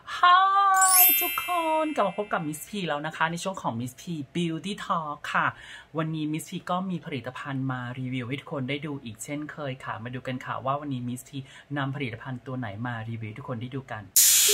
Hi ทุกคนกลับมาพบกับมิสพีแล้วนะคะในช่วงของมิสพี Beauty Talk ค่ะวันนี้มิสพีก็มีผลิตภัณฑ์มารีวิวให้ทุกคนได้ดูอีกเช่นเคยค่ะมาดูกันค่ะว่าวันนี้มิสพีนำผลิตภัณฑ์ตัวไหนมารีวิวให้ทุกคนได้ดูกัน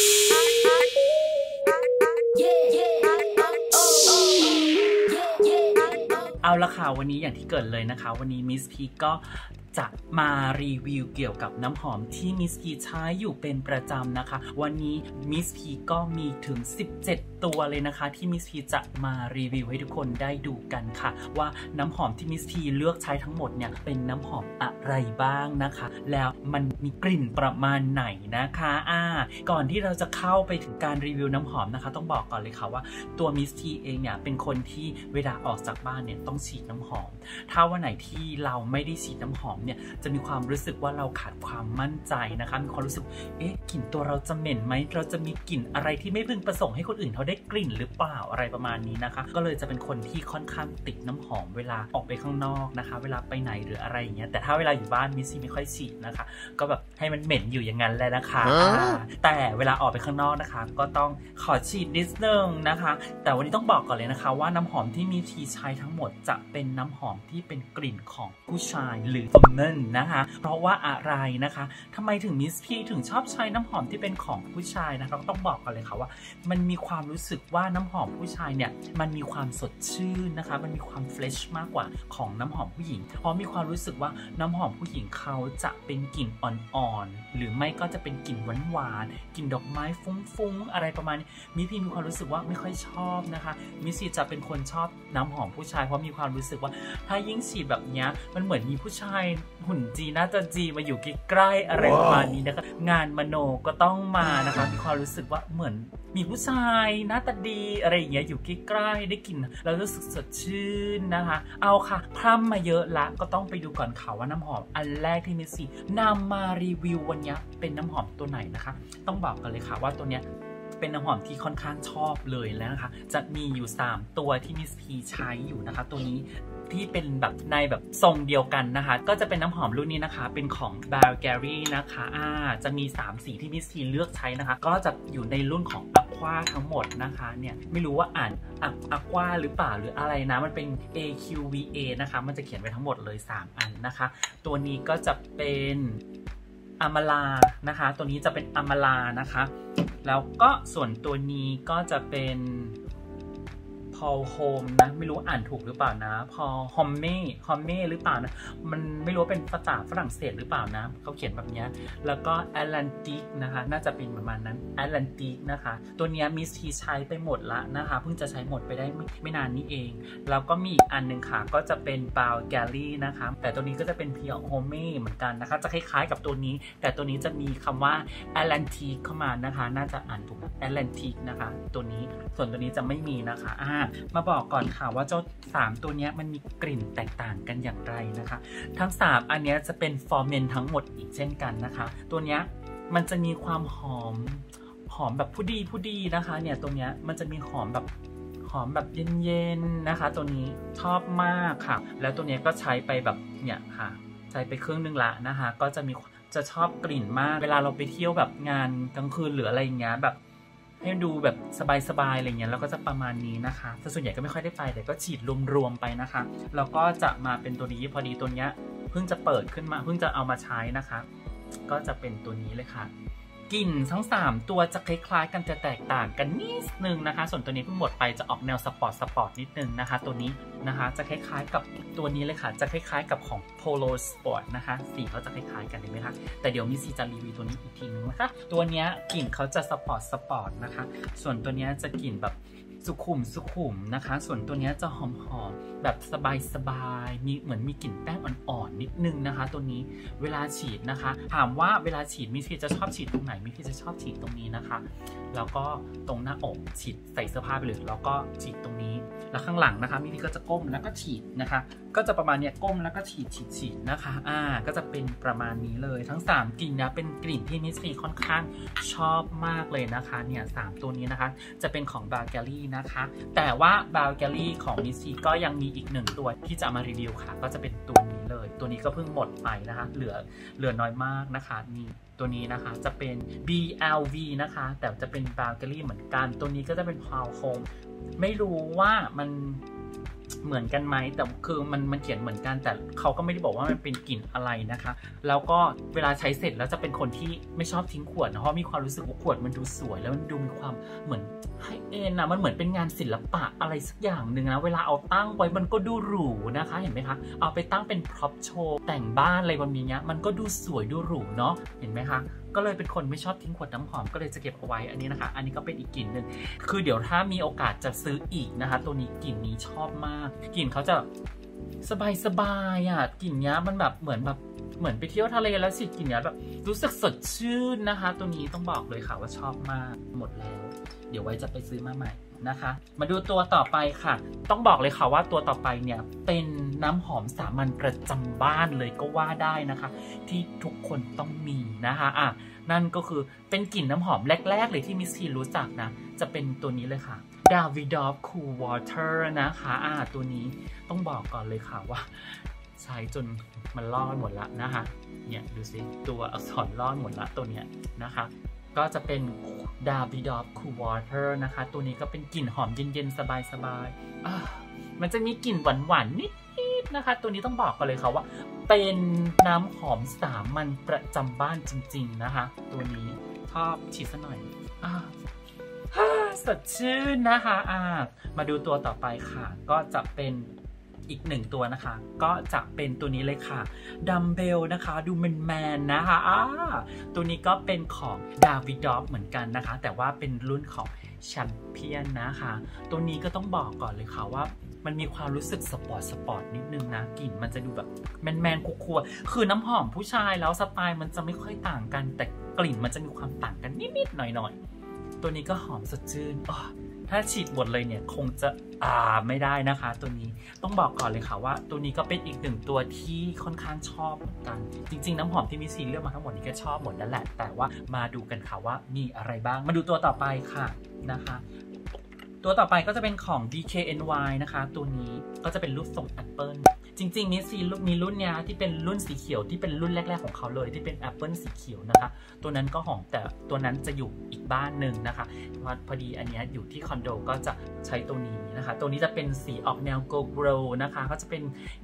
เอาละค่ะวันนี้อย่างที่เกิดเลยนะคะวันนี้มิสพีก็จะมารีวิวเกี่ยวกับน้ำหอมที่มิสพีใช้อยู่เป็นประจำนะคะวันนี้มิสพีก็มีถึง17ตัวเลยนะคะที่มิสพีจะมารีวิวให้ทุกคนได้ดูกันค่ะว่าน้ำหอมที่มิสพีเลือกใช้ทั้งหมดเนี่ยเป็นน้ำหอมอะไรบ้างนะคะแล้วมันมีกลิ่นประมาณไหนนะคะก่อนที่เราจะเข้าไปถึงการรีวิวน้ำหอมนะคะต้องบอกก่อนเลยค่ะว่าตัวมิสพีเองเนี่ยเป็นคนที่เวลาออกจากบ้านเนี่ยต้องฉีดน้ำหอมถ้าวันไหนที่เราไม่ได้ฉีดน้ำหอมเนี่ยจะมีความรู้สึกว่าเราขาดความมั่นใจนะคะมีความรู้สึกกลิ่นตัวเราจะเหม็นไหมเราจะมีกลิ่นอะไรที่ไม่พึงประสงค์ให้คนอื่นเขาได้กลิ่นหรือเปล่าอะไรประมาณนี้นะคะก็เลยจะเป็นคนที่ค่อนข้างติดน้ำหอมเวลาออกไปข้างนอกนะคะเวลาไปไหนหรืออะไรอย่างเงี้ยแต่ถ้าเวลาอยู่บ้านมิสซี่ไม่ค่อยฉีดนะคะก็แบบให้มันเหม็นอยู่อย่างนั้นแหละนะคะแต่เวลาออกไปข้างนอกนะคะก็ต้องขอฉีดนิดนึงนะคะแต่วันนี้ต้องบอกก่อนเลยนะคะว่าน้ำหอมที่มิสซี่ใช้ทั้งหมดจะเป็นน้ำหอมที่เป็นกลิ่นของผู้ชายหรือนะคะเพราะว่าอะไรนะคะทำไมถึงมิสพีถึงชอบใช้น้ำหอมที่เป็นของผู้ชายนะคะต้องบอกกันเลยค่ะว่ามันมีความรู้สึกว่าน้ำหอมผู้ชายเนี่ยมันมีความสดชื่นนะคะมันมีความเฟรชมากกว่าของน้ำหอมผู้หญิงเพราะมีความรู้สึกว่าน้ำหอมผู้หญิงเขาจะเป็นกลิ่นอ่อนๆหรือไม่ก็จะเป็นกลิ่นหวานๆกลิ่นดอกไม้ฟุ้งๆอะไรประมาณนี้มิสพีมีความรู้สึกว่าไม่ค่อยชอบนะคะมิสพีจะเป็นคนชอบน้ำหอมผู้ชายเพราะมีความรู้สึกว่าถ้ายิ่งฉีดแบบนี้มันเหมือนมีผู้ชายหุ่นจีน่าจะจีมาอยู่ใกล้ๆอะไรประมาณนี้นะคะงานมโนก็ต้องมานะคะมีความรู้สึกว่าเหมือนมีผู้ชายหน้าตาดีอะไรอย่างเงี้ยอยู่ใกล้ๆได้กลิ่นแล้วรู้สึกสดชื่นนะคะเอาค่ะพร่ำมาเยอะละก็ต้องไปดูก่อนค่ะว่าน้ำหอมอันแรกที่มิสซี่นำมารีวิววันนี้เป็นน้ำหอมตัวไหนนะคะต้องบอกกันเลยค่ะว่าตัวเนี้ยเป็นน้ำหอมที่ค่อนข้างชอบเลยแล้วนะคะจะมีอยู่3ตัวที่มิสพีใช้อยู่นะคะตัวนี้ที่เป็นแบบในแบบทรงเดียวกันนะคะก็จะเป็นน้ำหอมรุ่นนี้นะคะเป็นของ Bulgari นะคะจะมี3สีที่มิสทีเลือกใช้นะคะก็จะอยู่ในรุ่นของ Aqua ทั้งหมดนะคะเนี่ยไม่รู้ว่าอ่าน Aqua หรือเปล่าหรืออะไรนะมันเป็น AQVA นะคะมันจะเขียนไว้ทั้งหมดเลย3อันนะคะตัวนี้ก็จะเป็นอามาลานะคะตัวนี้จะเป็นอามาลานะคะแล้วก็ส่วนตัวนี้ก็จะเป็นพอลโฮมนะไม่รู้อ่านถูกหรือเปล่านะพอฮอมเม่หรือเปล่านะมันไม่รู้เป็นภาษาฝรั่งเศสหรือเปล่านะเขาเขียนแบบนี้แล้วก็แอตแลนติกนะคะน่าจะเป็นประมาณนั้นแอตแลนติกนะคะตัวนี้มิสทีใช้ไปหมดละนะคะเพิ่งจะใช้หมดไปได้ไม่นานนี้เองแล้วก็มีอีกอันหนึ่งค่ะก็จะเป็นบาวแกลลี่นะคะแต่ตัวนี้ก็จะเป็นเพียวโฮเม่เหมือนกันนะคะจะคล้ายๆกับตัวนี้แต่ตัวนี้จะมีคำว่าแอตแลนติกเข้ามานะคะน่าจะอ่านถูกแอตแลนติกนะคะตัวนี้ส่วนตัวนี้จะไม่มีนะคะมาบอกก่อนค่ะว่าเจ้า3ตัวนี้มันมีกลิ่นแตกต่างกันอย่างไรนะคะทั้ง3อันนี้จะเป็นฟอร์เมนทั้งหมดอีกเช่นกันนะคะตัวนี้มันจะมีความหอมแบบผู้ดีนะคะเนี่ยตัวนี้มันจะมีหอมแบบเย็นๆนะคะตัวนี้ชอบมากค่ะแล้วตัวนี้ก็ใช้ไปแบบเนี่ยค่ะใช้ไปครึ่งนึงละนะคะก็จะชอบกลิ่นมากเวลาเราไปเที่ยวแบบงานกลางคืนหรืออะไรอย่างเงี้ยแบบให้ดูแบบสบายๆอะไรเงี้ยแล้วก็จะประมาณนี้นะคะแต่ส่วนใหญ่ก็ไม่ค่อยได้ไปแต่ก็ฉีดรวมๆไปนะคะแล้วก็จะมาเป็นตัวนี้พอดีตัวเนี้ยเพิ่งจะเปิดขึ้นมาเพิ่งจะเอามาใช้นะคะก็จะเป็นตัวนี้เลยค่ะกลิ่นทั้ง3ตัวจะคล้ายๆกันจะแตกต่างกันนิดนึงนะคะส่วนตัวนี้เพิ่งหมดไปจะออกแนวสปอร์ตนิดนึงนะคะตัวนี้นะคะจะคล้ายๆกับตัวนี้เลยค่ะจะคล้ายๆกับของ Polo Sport นะคะสีเขาจะคล้ายๆกันเห็นไหมคะแต่เดี๋ยวมิสซี่จะรีวิวตัวนี้อีกทีนึงนะคะตัวนี้กลิ่นเขาจะสปอร์ตนะคะส่วนตัวนี้จะกลิ่นแบบสุขุมนะคะส่วนตัวนี้จะหอมแบบสบายมีเหมือนมีกลิ่นแป้งอ่อนๆนิดนึงนะคะตัวนี้เวลาฉีดนะคะถามว่าเวลาฉีดมิสซี่จะชอบฉีดตรงไหนมิสซี่จะชอบฉีดตรงนี้นะคะแล้วก็ตรงหน้าอกฉีดใส่เสื้อผ้าไปเลยแล้วก็ฉีดตรงนี้แล้วข้างหลังนะคะมิสซี่ก็จะก้มแล้วก็ฉีดนะคะก็จะประมาณนี้ก้มแล้วก็ฉีดนะคะก็จะเป็นประมาณนี้เลยทั้ง3กลิ่นนะเป็นกลิ่นที่มิสซี่ค่อนข้างชอบมากเลยนะคะเนี่ย3ตัวนี้นะคะจะเป็นของ Bulgari นะคะแต่ว่า Bulgari ของมิสซี่ก็ยังมีอีก1ตัวที่จะมารีวิวค่ะก็จะเป็นตัวนี้เลยตัวนี้ก็เพิ่งหมดไปนะคะเหลือน้อยมากนะคะนี่ตัวนี้นะคะจะเป็น BLV นะคะแต่จะเป็นบาร์เกอรี่เหมือนกันตัวนี้ก็จะเป็นพาวโฮมไม่รู้ว่ามันเหมือนกันไหมแต่คือมันเขียนเหมือนกันแต่เขาก็ไม่ได้บอกว่ามันเป็นกลิ่นอะไรนะคะแล้วก็เวลาใช้เสร็จแล้วจะเป็นคนที่ไม่ชอบทิ้งขวดนะเพราะมีความรู้สึกว่าขวดมันดูสวยแล้วมันดูมีความเหมือนไฮเอ็นนะมันเหมือนเป็นงานศิลปะอะไรสักอย่างหนึ่งนะเวลาเอาตั้งไว้มันก็ดูหรูนะคะเห็นไหมคะเอาไปตั้งเป็นพร็อพโชว์แต่งบ้านอะไรแบบนี้มันก็ดูสวยดูหรูเนาะเห็นไหมคะก็เลยเป็นคนไม่ชอบทิ้งขวดน้ำหอมก็เลยจะเก็บเอาไว้อันนี้นะคะอันนี้ก็เป็นอีกกลิ่นหนึ่งคือเดี๋ยวถ้ามีโอกาสจะซื้ออีกนะคะตัวนี้กลิ่นนี้ชอบมากกลิ่นเขาจะสบายอ่ะกลิ่นนี้มันแบบเหมือนไปเที่ยวทะเลแล้วสิกลิ่นนี้แบบรู้สึกสดชื่นนะคะตัวนี้ต้องบอกเลยค่ะว่าชอบมากหมดแล้วเดี๋ยวไว้จะไปซื้อมาใหม่นะคะมาดูตัวต่อไปค่ะต้องบอกเลยค่ะว่าตัวต่อไปเนี่ยเป็นน้ำหอมสามัญประจำบ้านเลยก็ว่าได้นะคะที่ทุกคนต้องมีนะคะนั่นก็คือเป็นกลิ่นน้ำหอมแรกๆเลยที่มิสทีรู้จักนะจะเป็นตัวนี้เลยค่ะ Davidoff Cool Water นะคะตัวนี้ต้องบอกก่อนเลยค่ะว่าใช้จนมันลอกหมดละนะคะเนี่ยดูสิตัวอักษรลอกหมดละตัวเนี้ยนะคะก็จะเป็น Davidoff Cool Water นะคะตัวนี้ก็เป็นกลิ่นหอมเย็นๆสบายๆมันจะมีกลิ่นหวานๆนิดๆนะคะตัวนี้ต้องบอกกันเลยค่ะว่าเป็นน้ำหอมสามัญประจำบ้านจริงๆนะคะตัวนี้ชอบฉีดซะหน่อยสดชื่นนะคะมาดูตัวต่อไปค่ะก็จะเป็นอีกหนึ่งตัวนะคะก็จะเป็นตัวนี้เลยค่ะดัมเบลนะคะดูแมนนะคะตัวนี้ก็เป็นของ Davidoff เหมือนกันนะคะแต่ว่าเป็นรุ่นของแชมเปี้ยนนะคะตัวนี้ก็ต้องบอกก่อนเลยค่ะว่ามันมีความรู้สึกสปอร์ตนิดนึงนะกลิ่นมันจะดูแบบแมนคัวๆคือน้ำหอมผู้ชายแล้วสไตล์มันจะไม่ค่อยต่างกันแต่กลิ่นมันจะมีความต่างกันนิดๆหน่อยๆตัวนี้ก็หอมสดชื่นถ้าฉีดหมดเลยเนี่ยคงจะไม่ได้นะคะตัวนี้ต้องบอกก่อนเลยค่ะว่าตัวนี้ก็เป็นอีกหนึ่งตัวที่ค่อนข้างชอบเหมือนกันจริงๆน้ำหอมที่มิสซีเลือกมาทั้งหมดนี้ก็ชอบหมดนั่นแหละแต่ว่ามาดูกันค่ะว่ามีอะไรบ้างมาดูตัวต่อไปค่ะนะคะตัวต่อไปก็จะเป็นของ DKNY นะคะตัวนี้ก็จะเป็นรูปทรงแอปเปิลจริงๆมิสซีมีรุ่นเนี้ยที่เป็นรุ่นสีเขียวที่เป็นรุ่นแรกๆของเขาเลยที่เป็นแอปเปิลสีเขียวนะคะตัวนั้นก็หอมแต่ตัวนั้นจะอยู่อีกบ้านหนึ่งนะคะพอดีอันนี้อยู่ที่คอนโดก็จะใช้ตัวนี้นะคะตัวนี้จะเป็นสีออกแนว Gold Glow นะคะก็จะเป็น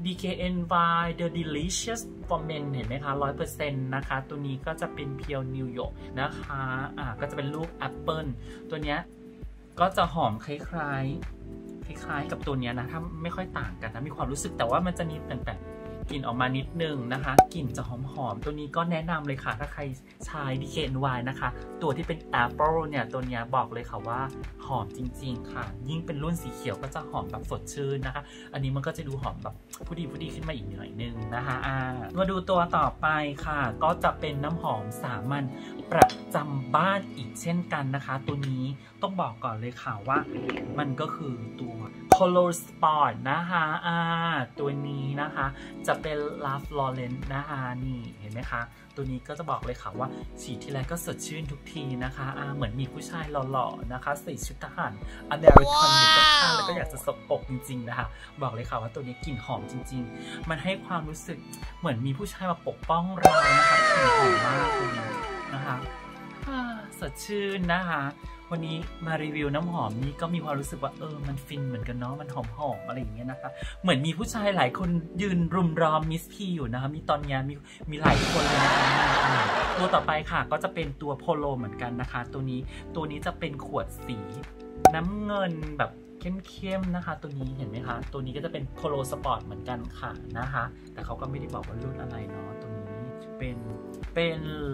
DKNY The Delicious for Men เห็นไหมคะ 100% นะคะตัวนี้ก็จะเป็น Pure New York นะคะก็จะเป็นรูปแอปเปิลตัวเนี้ยก็จะหอมคล้ายกับตัวนี้นะถ้าไม่ค่อยต่างกันนะมีความรู้สึกแต่ว่ามันจะมีแต่กลิ่นออกมานิดนึงนะคะกลิ่นจะหอมตัวนี้ก็แนะนำเลยค่ะถ้าใครใช้ DKNY นะคะตัวที่เป็น Apple เนี่ยตัวนี้บอกเลยค่ะว่าหอมจริงๆค่ะยิ่งเป็นรุ่นสีเขียวก็จะหอมแบบสดชื่นนะคะอันนี้มันก็จะดูหอมแบบผู้ดีขึ้นมาอีกหน่อยนึงนะคะมาดูตัวต่อไปค่ะก็จะเป็นน้ำหอมสามัญประจำบ้านอีกเช่นกันนะคะตัวนี้ต้องบอกก่อนเลยค่ะว่ามันก็คือตัว Polo Sport นะคะตัวนี้นะคะจะเป็น Ralph Lauren นะคะนี่เห็นไหมคะตัวนี้ก็จะบอกเลยค่ะว่าฉีดทีไรก็สดชื่นทุกทีนะคะเหมือนมีผู้ชายหล่อๆนะคะใส่ชุดทหารอเมริกันอยู่ข้างๆแล้วก็อยากจะสบอกจริงๆนะคะบอกเลยค่ะว่าตัวนี้กลิ่นหอมจริงๆมันให้ความรู้สึกเหมือนมีผู้ชายมาปกป้องเรานะคะกลิ่นหอมมากตัวนี้นะคะสดชื่นนะคะวันนี้มารีวิวน้ำหอมนี้ก็มีความรู้สึกว่ามันฟินเหมือนกันเนาะมันหอมอะไรอย่างเงี้ยนะคะเหมือนมีผู้ชายหลายคนยืนรุมล้อมมิสพีอยู่นะคะมีตอนนี้มีหลายคนเลยนะคะตัวต่อไปค่ะก็จะเป็นตัวโพโลเหมือนกันนะคะตัวนี้จะเป็นขวดสีน้ำเงินแบบเข้มๆนะคะตัวนี้เห็นไหมคะตัวนี้ก็จะเป็นโพโลสปอร์ตเหมือนกันค่ะนะคะแต่เขาก็ไม่ได้บอกว่ารุ่นอะไรเนาะตัวนี้เป็น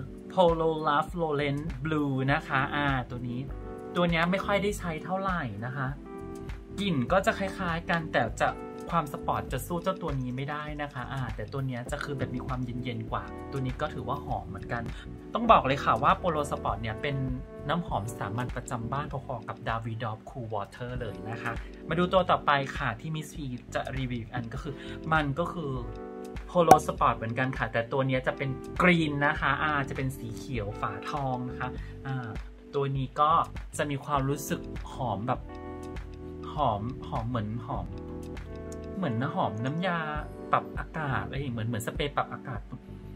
Polo Ralph Lauren Blue นะคะตัวนี้ไม่ค่อยได้ใช้เท่าไหร่นะคะกลิ่นก็จะคล้ายๆกันแต่จะความสปอร์ตจะสู้เจ้าตัวนี้ไม่ได้นะคะแต่ตัวนี้จะคือแบบมีความเย็นๆกว่าตัวนี้ก็ถือว่าหอมเหมือนกันต้องบอกเลยค่ะว่า Polo Sport เนี่ยเป็นน้ำหอมสามัญประจำบ้านพอๆกับ Davidoff Cool Water เลยนะคะมาดูตัวต่อไปค่ะที่มิสซีจะรีวิวอันก็คือPolo Sport เหมือนกันค่ะแต่ตัวนี้จะเป็นกรีนนะคะจะเป็นสีเขียวฝาทองนะคะตัวนี้ก็จะมีความรู้สึกหอมแบบหอมเหมือนหอมน้ำยาปรับอากาศอะไรอย่างเหมือนสเปรย์ปรับอากาศ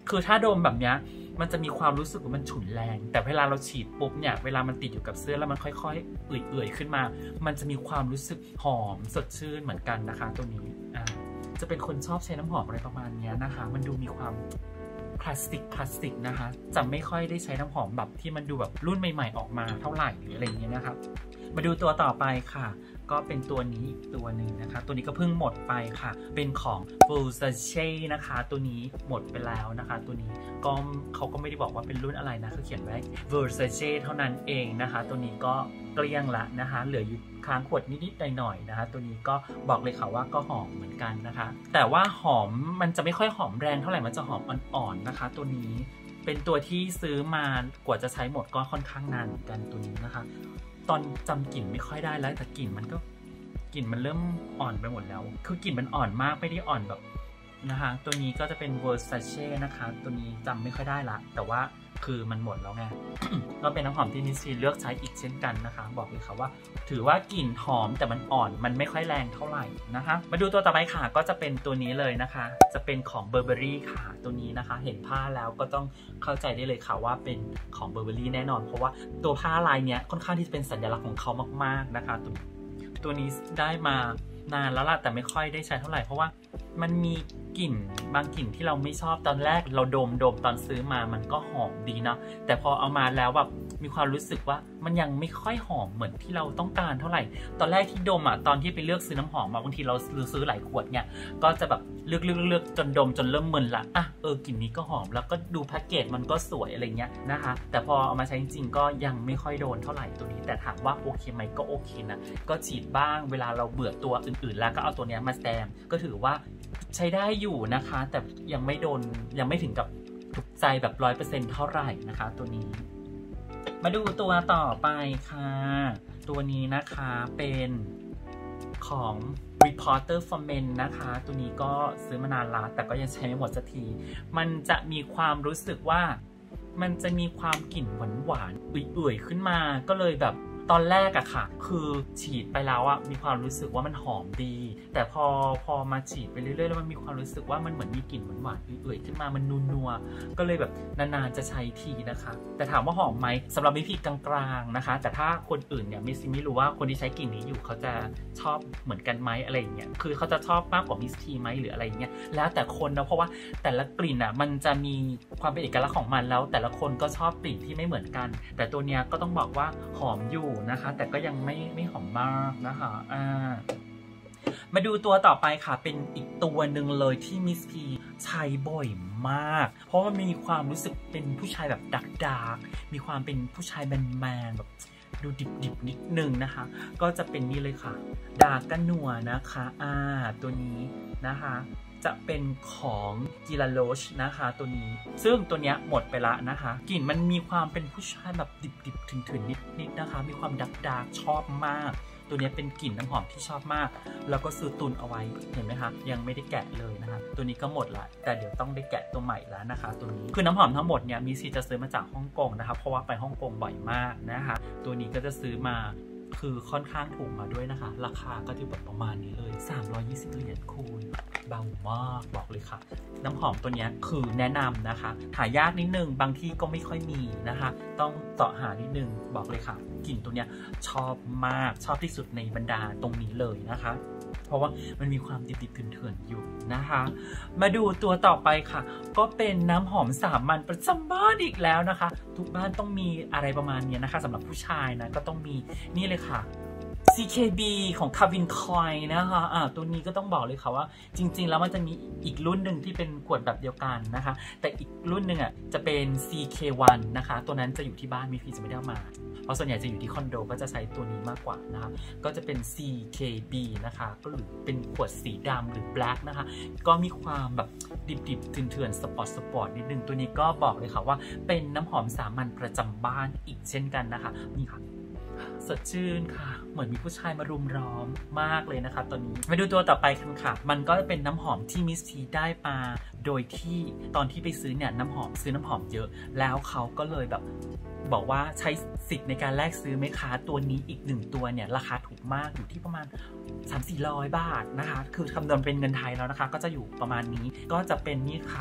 คือถ้าดมแบบเนี้ยมันจะมีความรู้สึกว่ามันฉุนแรงแต่เวลาเราฉีดปุ๊บเนี่ยเวลามันติดอยู่กับเสื้อแล้วมันค่อยๆเอื่อยๆขึ้นมามันจะมีความรู้สึกหอมสดชื่นเหมือนกันนะคะตัวนี้จะเป็นคนชอบใช้น้ำหอมอะไรประมาณนี้นะคะมันดูมีความคลาสสิกนะคะจะไม่ค่อยได้ใช้น้ำหอมแบบที่มันดูแบบรุ่นใหม่ๆออกมาเท่าไหร่หรืออะไรอย่างเงี้ยนะครับมาดูตัวต่อไปค่ะก็เป็นตัวนี้อีกตัวหนึ่งนะคะตัวนี้ก็เพิ่งหมดไปค่ะเป็นของ Versace นะคะตัวนี้หมดไปแล้วนะคะตัวนี้ก็เขาก็ไม่ได้บอกว่าเป็นรุ่นอะไรนะคือเขียนไว้ Versace เท่านั้นเองนะคะตัวนี้ก็เกลี้ยงละนะคะเหลืออยู่ค้างขวดนิดๆหน่อยๆนะคะตัวนี้ก็บอกเลยค่ะว่าก็หอมเหมือนกันนะคะแต่ว่าหอมมันจะไม่ค่อยหอมแรงเท่าไหร่มันจะหอมอ่อนๆนะคะตัวนี้เป็นตัวที่ซื้อมากว่าจะใช้หมดก็ค่อนข้างนานเหมือนกันตัวนี้นะคะตอนจำกลิ่นไม่ค่อยได้แล้วแต่กลิ่นมันเริ่มอ่อนไปหมดแล้วคือกลิ่นมันอ่อนมากไม่ได้อ่อนแบบนะคะตัวนี้ก็จะเป็น Versace นะคะตัวนี้จำไม่ค่อยได้ละแต่ว่าคือมันหมดแล้วไง ก็เป็นน้ำหอมที่มิสซีเลือกใช้อีกเช่นกันนะคะบอกเลยค่ะว่าถือว่ากลิ่นหอมแต่มันอ่อนมันไม่ค่อยแรงเท่าไหร่นะคะมาดูตัวต่อไปค่ะก็จะเป็นตัวนี้เลยนะคะจะเป็นของ Burberry ค่ะตัวนี้นะคะเห็นผ้าแล้วก็ต้องเข้าใจได้เลยค่ะว่าเป็นของ Burberry แน่นอนเพราะว่าตัวผ้าลายเนี้ยค่อนข้างที่จะเป็นสัญลักษณ์ของเขามากๆนะคะตัวนี้ได้มานานแล้วล่ะแต่ไม่ค่อยได้ใช้เท่าไหร่เพราะว่ามันมีกลิ่นบางกลิ่นที่เราไม่ชอบตอนแรกเราดมตอนซื้อมามันก็หอมดีเนาะแต่พอเอามาแล้วแบบมีความรู้สึกว่ามันยังไม่ค่อยหอมเหมือนที่เราต้องการเท่าไหร่ตอนแรกที่ดมตอนที่ไปเลือกซื้อน้ำหอมบางทีเราซื้อหลายขวดเนี่ยก็จะแบบเลือกจนดมจนเริ่มมึนละกลิ่นนี้ก็หอมแล้วก็ดูแพ็กเกจมันก็สวยอะไรเงี้ยนะคะแต่พอเอามาใช้จริงๆก็ยังไม่ค่อยโดนเท่าไหร่ตัวนี้แต่ถามว่าโอเคไหมก็โอเคนะก็ฉีดบ้างเวลาเราเบื่อตัวอื่นๆแล้วก็เอาตัวนี้มาแซมก็ถือว่าใช้ได้อยู่นะคะแต่ยังไม่ถึงกับถูกใจแบบ 100% เท่าไหร่นะคะตัวนี้มาดูตัวต่อไปค่ะตัวนี้นะคะเป็นของ Reporter for Men นะคะตัวนี้ก็ซื้อมานานละแต่ก็ยังใช้ไม่หมดสักทีมันจะมีความรู้สึกว่ามันจะมีความกลิ่นหวานๆอื่อยๆขึ้นมาก็เลยแบบตอนแรกอะค่ะคือฉีดไปแล้วอะมีความรู้สึกว่ามันหอมดีแต่พอมาฉีดไปเรื่อยๆแล้วมันมีความรู้สึกว่ามันเหมือนมีกลิ่นหวานๆอื่อยๆขึ้นมามันนัวๆก็เลยแบบนานๆจะใช้ทีนะคะแต่ถามว่าหอมไหมสำหรับมิพีกลางๆนะคะแต่ถ้าคนอื่นเนี่ยไม่รู้ว่าคนที่ใช้กลิ่นนี้อยู่เขาจะชอบเหมือนกันไหมอะไรอย่างเงี้ยคือเขาจะชอบมากกว่ามิสทีไหมหรืออะไรอย่างเงี้ยแล้วแต่คนนะเพราะว่าแต่ละกลิ่นอะมันจะมีความเป็นเอกลักษณ์ของมันแล้วแต่ละคนก็ชอบกลิ่นที่ไม่เหมือนกันแต่ตัวเนี้ยก็ต้องบอกว่าหอมอยู่นะคะแต่ก็ยังไม่หอมมากนะคะมาดูตัวต่อไปค่ะเป็นอีกตัวหนึ่งเลยที่มิสพีใช้บ่อยมากเพราะว่ามีความรู้สึกเป็นผู้ชายแบบดาร์กมีความเป็นผู้ชายแมนแบบดูดิบนิดนึงนะคะก็จะเป็นนี่เลยค่ะดาร์กกันนัวนะคะตัวนี้นะคะจะเป็นของกิลาโลชนะคะตัวนี้ซึ่งตัวเนี้ยหมดไปละนะคะกลิ่นมันมีความเป็นผู้ชายแบบดิบถึงนิดนะคะมีความดาร์กชอบมากตัวนี้เป็นกลิ่นน้ำหอมที่ชอบมากแล้วก็ซื้อตุนเอาไว้เห็นไหมคะยังไม่ได้แกะเลยนะคะตัวนี้ก็หมดละแต่เดี๋ยวต้องได้แกะตัวใหม่แล้วนะคะตัวนี้คือน้ำหอมทั้งหมดเนี่ยมิซีจะซื้อมาจากฮ่องกงนะคะเพราะว่าไปฮ่องกงบ่อยมากนะคะตัวนี้ก็จะซื้อมาคือค่อนข้างถูกมาด้วยนะคะราคาก็จะแบบประมาณนี้เลย320 เหรียญคูณเบามากบอกเลยค่ะน้ำหอมตัวนี้คือแนะนำนะคะหายากนิดนึงบางที่ก็ไม่ค่อยมีนะคะต้องเสาะหานิดนึงบอกเลยค่ะกลิ่นตัวนี้ชอบมากชอบที่สุดในบรรดาตรงนี้เลยนะคะเพราะว่ามันมีความดิบๆเถื่อนๆอยู่นะคะมาดูตัวต่อไปค่ะก็เป็นน้ำหอมสามัญประจำบ้านอีกแล้วนะคะทุกบ้านต้องมีอะไรประมาณนี้นะคะสำหรับผู้ชายนะก็ต้องมีนี่เลยค่ะ CKB ของ Calvin Klein นะคะตัวนี้ก็ต้องบอกเลยค่ะว่าจริงๆแล้วมันจะมีอีกรุ่นหนึ่งที่เป็นขวดแบบเดียวกันนะคะแต่อีกรุ่นหนึ่งจะเป็น CK1 นะคะตัวนั้นจะอยู่ที่บ้านมิพีจะไม่ได้เอามาเพราะส่วนใหญ่จะอยู่ที่คอนโดก็จะใช้ตัวนี้มากกว่านะคะก็จะเป็น CKB นะคะก็หรือเป็นขวดสีดำหรือ black นะคะก็มีความแบบดิบๆเถื่อนๆสปอร์ตนิดนึงตัวนี้ก็บอกเลยค่ะว่าเป็นน้ำหอมสามัญประจำบ้านอีกเช่นกันนะคะนี่ค่ะสดชื่นค่ะเหมือนมีผู้ชายมารุมล้อมมากเลยนะคะตอนนี้มาดูตัวต่อไปกันค่ะมันก็เป็นน้ำหอมที่มิสทีได้มาโดยที่ตอนที่ไปซื้อเนี่ยซื้อน้ำหอมเยอะแล้วเขาก็เลยแบบบอกว่าใช้สิทธิ์ในการแลกซื้อไหมคะตัวนี้อีก1ตัวเนี่ยราคาถูกมากอยู่ที่ประมาณ 300-400 บาทนะคะคือคำนวณเป็นเงินไทยแล้วนะคะก็จะอยู่ประมาณนี้ก็จะเป็นนี่ค่ะ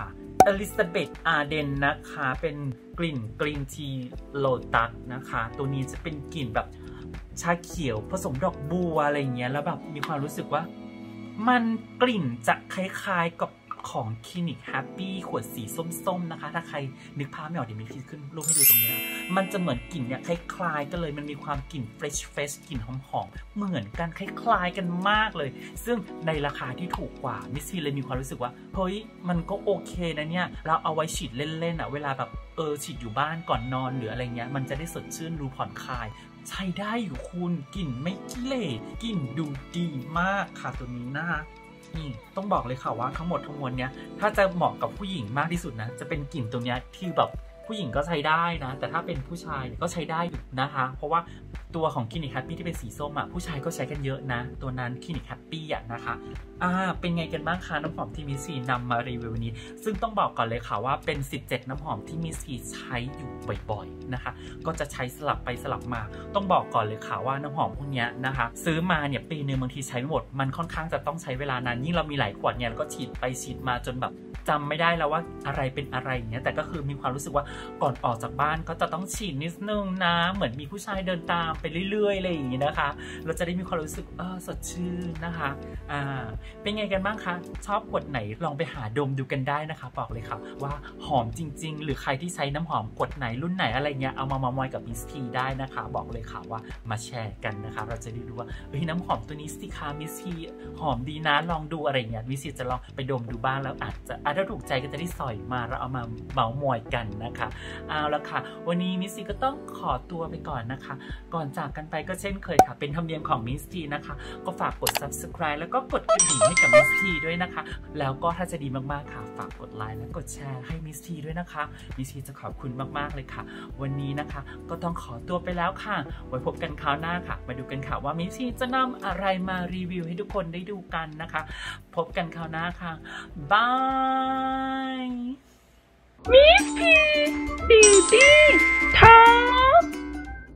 อลิซาเบธอาร์เดนนะคะเป็นกลิ่นกรีนทีโลตัสนะคะตัวนี้จะเป็นกลิ่นแบบชาเขียวผสมดอกบัวอะไรเงี้ยแล้วแบบมีความรู้สึกว่ามันกลิ่นจะคล้ายๆกับของคลินิกแฮปปี้ขวดสีส้มๆนะคะถ้าใครนึกภาพไม่ออกเดี๋ยวมีขึ้นรูปให้ดูตรงนี้นะมันจะเหมือนกลิ่นเนี่ยคล้ายๆกันเลยมันมีความกลิ่นเฟรชกลิ่นหอมๆเหมือนกันคล้ายๆกันมากเลยซึ่งในราคาที่ถูกกว่ามิสซีเลยมีความรู้สึกว่าเฮ้ยมันก็โอเคนะเนี่ยเราเอาไว้ฉีดเล่นๆอ่ะเวลาแบบฉีดอยู่บ้านก่อนนอนหรืออะไรเงี้ยมันจะได้สดชื่นดูผ่อนคลายใช้ได้อยู่คุณกลิ่นไม่กิเลสกลิ่นดูดีมากค่ะตัวนี้นะคะนี่ต้องบอกเลยค่ะว่าทั้งหมดทั้งมวลเนี้ยถ้าจะเหมาะกับผู้หญิงมากที่สุดนะจะเป็นกลิ่นตัวเนี้ยที่แบบผู้หญิงก็ใช้ได้นะแต่ถ้าเป็นผู้ชายก็ใช้ได้อยู่นะคะเพราะว่าตัวของคลินิกแฮปปี้ที่เป็นสีส้มอ่ะผู้ชายก็ใช้กันเยอะนะตัวนั้นคลินิกแฮปปี้อ่ะนะคะเป็นไงกันบ้างคะน้ำหอมที่มิสซีนำมารีวิววันนี้ซึ่งต้องบอกก่อนเลยค่ะว่าเป็น17น้ำหอมที่มิสซีใช้อยู่บ่อยๆนะคะก็จะใช้สลับไปสลับมาต้องบอกก่อนเลยค่ะว่าน้ำหอมพวกนี้นะคะซื้อมาเนี่ยปีนึงบางทีใช้ไม่หมดมันค่อนข้างจะต้องใช้เวลานานยิ่งเรามีหลายขวดเนี่ยแล้วก็ฉีดไปฉีดมาจนแบบจำไม่ได้แล้วว่าอะไรเป็นอะไรอย่างเงี้ยแต่ก็คือมีความรู้สึกว่าก่อนออกจากบ้านก็จะต้องฉีดนิดนึงนะเหมือนมีผู้ชายเดินตามไปเรื่อยๆอะไรอย่างงี้นะคะเราจะได้มีความรู้สึกสดชื่นนะคะเป็นไงกันบ้างคะชอบขวดไหนลองไปหาดมดูกันได้นะคะบอกเลยค่ะว่าหอมจริงๆหรือใครที่ใช้น้ำหอมขวดไหนรุ่นไหนอะไรเงี้ยเอามามอยกับมิสทีได้นะคะบอกเลยค่ะว่ามาแชร์กันนะคะเราจะได้รู้ว่าน้ำหอมตัวนี้สิคะมิสทีหอมดีนะลองดูอะไรเงี้ยมิสทีจะลองไปดมดูบ้างแล้วอาจจะถ้าถูกใจก็จะได้สอยมาเราเอามาเมาส์มอยกันนะคะเอาละค่ะวันนี้มิสทีก็ต้องขอตัวไปก่อนนะคะก่อนจากกันไปก็เช่นเคยค่ะเป็นธรรมเนียมของมิสทีนะคะก็ฝากกด subscribe แล้วก็กดกระดิ่งให้กับมิสทีด้วยนะคะแล้วก็ถ้าจะดีมากๆค่ะฝากกดไลค์และกดแชร์ให้มิสทีด้วยนะคะมิสทีจะขอบคุณมากๆเลยค่ะวันนี้นะคะก็ต้องขอตัวไปแล้วค่ะไว้พบกันคราวหน้าค่ะมาดูกันค่ะว่ามิสทีจะนำอะไรมารีวิวให้ทุกคนได้ดูกันนะคะพบกันคราวหน้าค่ะบายมิสทีดี